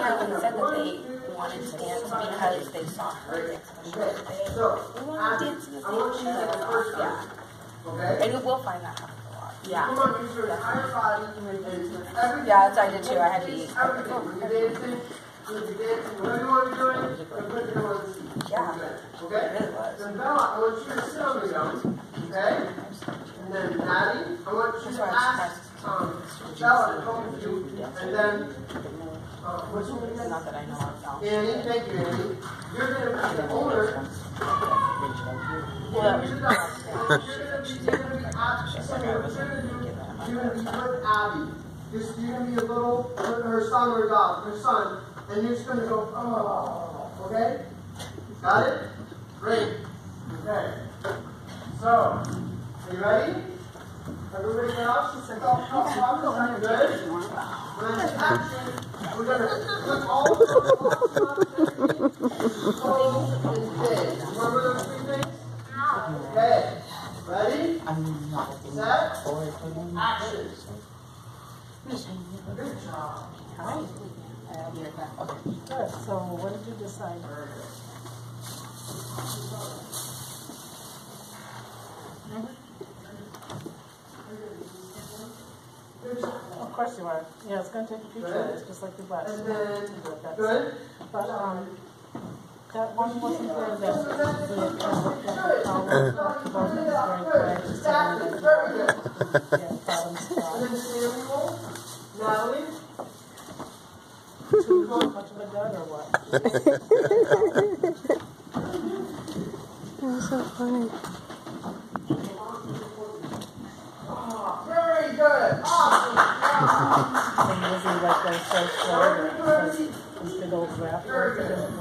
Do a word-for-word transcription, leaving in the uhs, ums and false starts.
they said that they wanted to dance because they saw her dance. They, they want to dance in the same shoes. Yeah. And you will find that happens a lot. Yeah. Yeah, that's what I did too. I had to eat. Yeah. Okay? It really was. Then Bella, I want you to sit on the young. Okay? And then Maddie, I want you to ask um, Bella to come with you. And then, uh, what's your name? Not that I know of. Annie, thank you, Annie. You're going to be the owner. Yeah. You're going to be, you're going to be asking, you're going to be with Abby. Just, you're going to be a little, her son or daughter, her son. And you're just going to go, oh, okay? Got it? Great. Okay. So, are you ready? Everybody else? Just like, oh, oh, oh, good. When I say action, we're going to put all the slow and big. Remember those three things? Okay. Ready? Set. Action. Good job. All right. Okay. Good. So, what did you decide? Of course you are. Yeah, it's going to take a few tries, just like your butt. Good. But um, that one wasn't very good. The Natalie? Too much of a dud or what? That was so funny. Oh, very good. Awesome. And usually like those so slow, those big old rappers.